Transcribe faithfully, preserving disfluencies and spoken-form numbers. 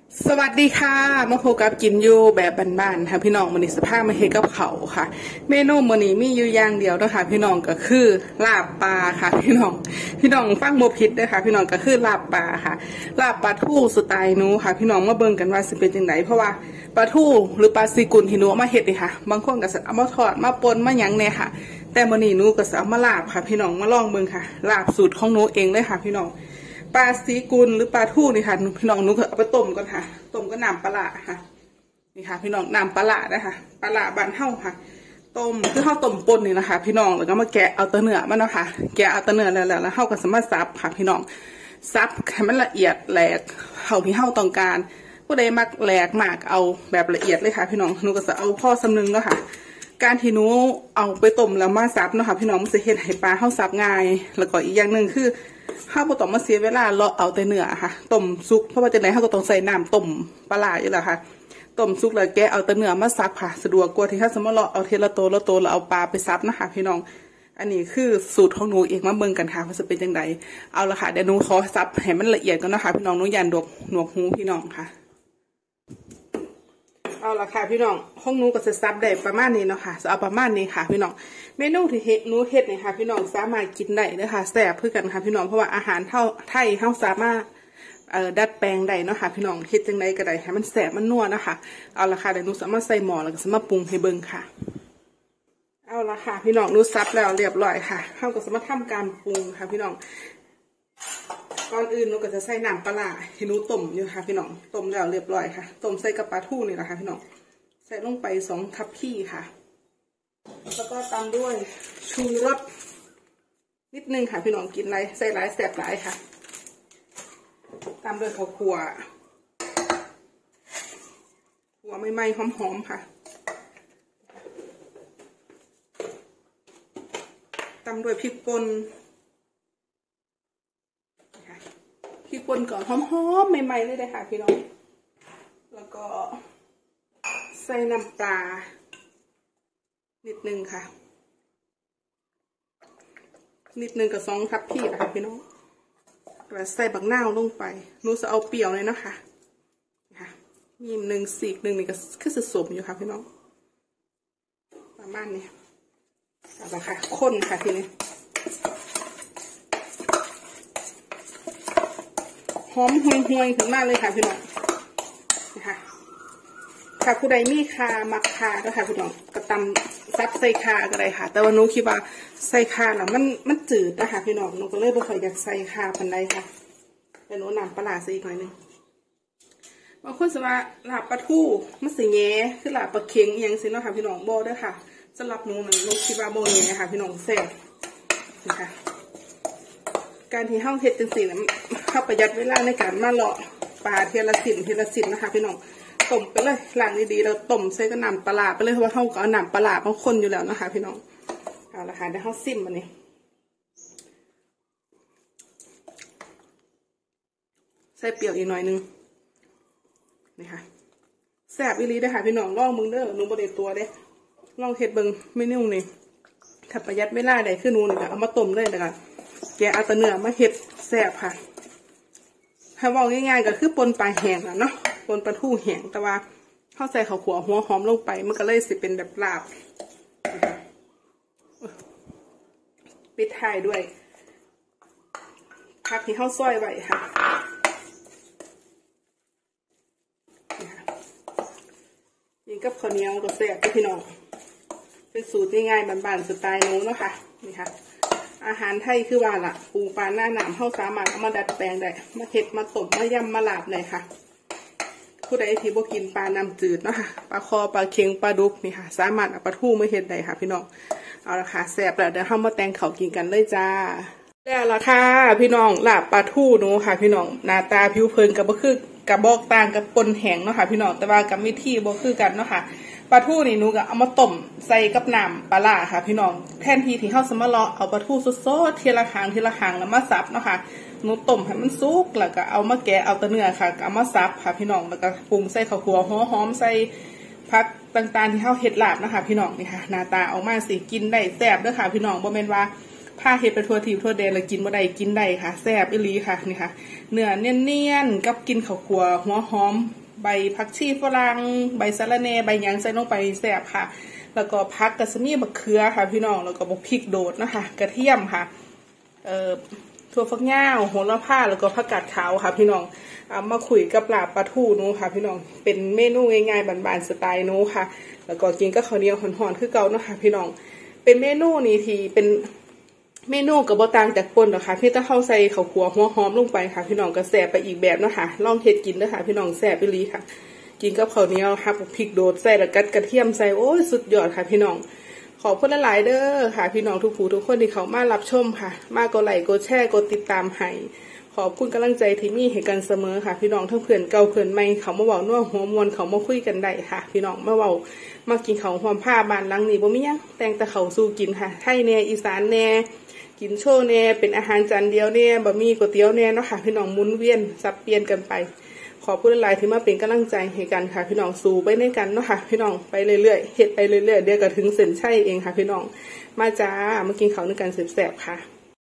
สวัสดีค่ะมาพบกับกินอยู่แบบบ้านๆค่ะพี่น้องมื้อนี้สภาพมาเฮ็ดกับเขาค่ะเมนูมื้อนี้มีอยู่อย่างเดียวเนาะค่ะพี่น้องก็คือลาบปลาค่ะพี่น้องพี่น้องฟังบ่ผิดเด้อค่ะพี่น้องก็คือลาบปลาค่ะลาบปลาทูสไตล์หนูค่ะพี่น้องมาเบิ่งกันว่าสิเป็นจังไดเพราะว่าปลาทูหรือปลาซีกุลที่หนูเอามาเฮ็ดนี่ค่ะบางคนก็สิเอามาทอดมาป่นมาหยังแน่ค่ะแต่มื้อนี้หนูก็สิเอามาลาบค่ะพี่น้องมาลองเบิ่งค่ะลาบสูตรของหนูเองเลยค่ะพี่น้องปลาซีกุลหรือปลาทูนี่ค่ะพี่น้องหนูก็เอาไปต้มก่อนค่ะต้มก็น้ำปลาค่ะนี่ค่ะพี่น้องน้ำปลานะคะปลาบานเท่าค่ะต้มคือข้าวต้มป่นนี่นะคะพี่น้องแล้วก็มาแกะเอาตะเนื้อมันเนาะค่ะแกะเอาตะเนื้อแล้วแล้วข้าวก็สามารถซับค่ะพี่น้องซับให้มันละเอียดแหลกเท่าที่ข้าวต้องการผู้ใดมักแหลกมากเอาแบบละเอียดเลยค่ะพี่น้องหนูก็จะเอาพ่อสำนึงเนาะค่ะการที่หนูเอาไปต้มแล้วมาซับเนาะค่ะพี่น้องมันจะเห็นให้ปลาข้าวซับง่ายแล้วก็อีกอย่างหนึ่งคือข้าวต้องมาเสียเวลาเราเอาแต่เนื้อค่ะต้มซุกเพราะว่าจะไหนข้าวก็ต้องใส่น้ำต้มปลาอยู่แล้วค่ะต้มซุกแล้วแกเอาแต่เนื้อมาซับค่ะสะดวกกว่าที่ถ้าสมมติเราเอาเทละโตละโตเราเอาปลาไปซับนะคะพี่น้องอันนี้คือสูตรของหนูเองมาเบิ่งกันค่ะว่าจะเป็นยังไงเอาละค่ะเดี๋ยวหนูขอซับให้มันละเอียดก่อนนะคะพี่น้องหนูยันดวกหนวกหูพี่น้องค่ะเอาละค่ะพี่น้องห้องหนูก็จะซับได้ประมาณนี้เนาะค่ะจะเอาประมาณนี้ค่ะพี่น้องเมนูที่เฮ็ดหนูเฮ็ดเนี่ยค่ะพี่น้องสามารถกินได้นะคะแซ่บเพื่อกันค่ะพี่น้องเพราะว่าอาหารเท่าไทยเท่าสามารถเอ่อดัดแปลงได้เนาะค่ะพี่น้องเฮ็ดจังไดก็ได้ให้มันแซ่บมันนัวนะคะเอาละค่ะเดี๋ยวหนูสามารถใส่หม้อแล้วก็สามารถปรุงให้เบิ่งค่ะเอาละค่ะพี่น้องหนูซับแล้วเรียบร้อยค่ะเฮาก็สามารถทำการปรุงค่ะพี่น้องก่อนอื่นหนูก็จะใส่น้ำปลาที่หนูต้มอยู่ค่ะพี่น้องต้มแล้วเรียบร้อยค่ะต้มใส่กับปลาทูนี่แหละค่ะพี่น้องใส่ลงไปสองทัพพีค่ะแล้วก็ตามด้วยชูรสนิดนึงค่ะพี่น้องกินไรใส่หลายแสบหลายค่ะตามด้วยข้าวคั่วหัวใหม่ๆหอมๆค่ะตามด้วยพริกป่นพริกป่นก่อนหอมๆใหม่ๆเลยเลยค่ะพี่น้องแล้วก็ใส่น้ำปลานิดนึงค่ะนิดนึงกับสองทัพพีค่ะพี่น้องแล้วใส่บักนาวลงไปหนูจะเอาเปรี้ยวเลยนะคะค่ะมีหนึ่งสีกหนึ่งนี่ก็คือสมอยู่ค่ะพี่น้องประมาณนี้เอาละค่ะข้นค่ะทีนี้หอมห่วยๆถึงมากเลยค่ะพี่น้องนะคะค่ะผู้ใดมีคามักคาก็ค่ะพี่น้องกระตำซับใส่คาก็ได้ค่ะแต่ว่าหนูคิดว่าใส่คาแล้วมันมันจืดนะคะพี่น้องหนูก็เลยบ่ค่อยอยากใส่คาปันใดค่ะแต่หนูนำปลาใส่อีกหน่อยนึงบางคนสว่าลาบปลาทูมันสีแง่คือลาบปลาเค็งอย่างสิเนาะค่ะพี่น้องโบด้วยค่ะสำหรับหนูหนึ่งหนูคิดว่าโบแง่ค่ะพี่น้องแซ่บนะคะการที่เข้าเห็ดจังสีนะเข้าประหยัดเวลาในการมาเลาะปลาเทละสินเทละสินนะคะพี่น้องต้มไปเลยล้างดีๆเราต้มใส่ก็น้ำปลาไปเลยเพราะว่าเขาก็เอาน้ำปลาบางคนอยู่แล้วนะคะพี่น้องเอาละค่ะเดี๋ยวเขาซิมมันนี่ใส่เปรี้ยวอีกหน่อยนึงนี่ค่ะแซ่บอีหลีได้ค่ะพี่น้องลองมึงเด้อหนูบริตัวเด้ลองเห็ดเบิ้งเมนูนี่ถ้าประหยัดเวลาได้คือหนูนี่ค่ะเอามาต้มเลยนะคะแกเอาแต่เนื้อมาเห็ดแซ่บค่ะถ้าว่าง่ายๆก็คือปนปลาแห้งอะเนาะปนปลาทูแห้งแต่ว่าเข้าใส่ข้าวขัวหัวหอมลงไปมันก็เลยสิเป็นแบบลาบปิดท้ายด้วยผักที่เข้าซอยไว้ค่ะยิงกับข้าวเหนียวก็แซ่บพี่น้องเป็นสูตรง่ายๆบ้านๆสไตล์หนูเนาะค่ะนี่ค่ะอาหารไทยคือว่าล่ะปูปลาหน้าหนามเข้าสามารถเอามาดัดแปลงได้มาเห็ดมาต้มมายำมาลาบเลยค่ะผู้ใดที่บ่กินปลาน้ำจืดเนาะค่ะปลาคอปลาเค็งปลาดุกนี่ค่ะสามารถเอาปลาทูมาเห็ดได้ค่ะพี่น้องเอาละค่ะแซ่บแล้วเดี๋ยวเรามาแต่งเขากินกันเลยจ้าแล้วละค่ะพี่น้องลาบปลาทูหนูค่ะพี่น้องหน้าตาผิวเผินกับบ่คือกับบอกต่างกับปนแห้งเนาะค่ะพี่น้องแต่ว่ากับวิธีบ่คือกันเนาะค่ะปลาทูนี่หนูก็เอามาต้มใส่กับน้ำปลาค่ะพี่น้องแทนที่ที่เขาสมะเลาะเอาปลาทูสดๆทีละหางทีละหางแล้วมาสับเนาะค่ะหนูต้มให้มันสุกแล้วก็เอามาแกะเอาแต่เนื้อค่ะเอามาสับค่ะพี่น้องแล้วก็ปรุงใส่ข้าวคั่วหัวหอมใส่ผักต่างๆที่เขาเห็ดลาบนะคะพี่น้องนี่ค่ะหน้าตาออกมาสิกินได้แซ่บด้วยค่ะพี่น้องบ่แม่นว่าผ้าเฮ็ดไปทั่วทีทั่วแดนแล้วกินบ่ได้กินได้ค่ะแซ่บอีหลีค่ะนี่ค่ะเนื้อเนียนๆกับกินข้าวคั่วหัวหอมใบผักชีฝรั่งใบสะระแหน่ใบหยังใส่ลงไปแซ่บค่ะแล้วก็ผักกระสมีบักเขือค่ะพี่น้องแล้วก็บักพริกโดดนะคะกระเทียมค่ะเอ่อถั่วฝักยาวโหระพาแล้วก็ผักกาดขาวค่ะพี่น้องเอามาคุยกับลาบปลาทูนูค่ะพี่น้องเป็นเมนูง่ายๆบานๆสไตล์นูค่ะแล้วก็กินกับข้าวเหนียวห่อนๆคือเก่าเนาะค่ะพี่น้องเป็นเมนูนี้ที่เป็นเมนูกับบ่ต่างจากป่นหรอกค่ะพี่ต้องเข้าใส่ข้าวคั่วหัวหอมลงไปค่ะพี่น้องก็แซ่บไปอีกแบบเนาะค่ะลองเฮ็ดกินเด้อค่ะพี่น้องแซ่บอีหลีค่ะกินกับข้าวเหนียวค่ะพริกโดดใส่แล้วกัดกระเทียมใส่โอ้ยสุดยอดค่ะพี่น้องขอบคุณหลายๆเด้อค่ะพี่น้องทุกผู้ทุกคนที่เขามารับชมค่ะมากดไลค์กดแชร์กดติดตามให้ขอบคุณกำลังใจที่มีให้กันเสมอค่ะพี่น้องทั้งเพื่อนเก่าเพื่อนใหม่เขามาเว้านัวหัวมวนเขามาคุยกันได้ค่ะพี่น้องมาเว้ามากินข้าวหอมผ้าบ้านหลังนี้บ่มีหยังแต่งแต่ข้าวสู้กินค่ะไทยแน่อีสานแน่กินโชว์แน่เป็นอาหารจานเดียวแน่บะหมี่ก๋วยเตี๋ยวแน่เนาะค่ะพี่น้องหมุนเวียนสับเปลี่ยนกันไปขอบคุณหลายที่มาเป็นกำลังใจให้กันค่ะพี่น้องสู้ไปในกันเนาะค่ะพี่น้องไปเรื่อยๆเฮ็ดไปเรื่อยๆเดี๋ยวก็ถึงเส้นชัยเองค่ะพี่น้องมาจ้ามากินข้าวด้วยกันแซ่บๆค่ะ